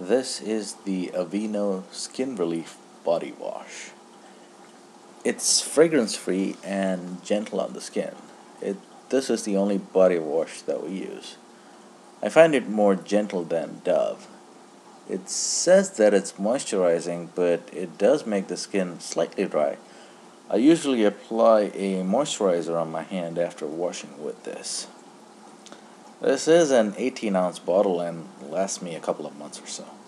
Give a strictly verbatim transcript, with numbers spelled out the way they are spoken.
This is the Aveeno Skin Relief Body Wash. It's fragrance-free and gentle on the skin. It, this is the only body wash that we use. I find it more gentle than Dove. It says that it's moisturizing, but it does make the skin slightly dry. I usually apply a moisturizer on my hand after washing with this. This is an eighteen ounce bottle and lasts me a couple of months or so.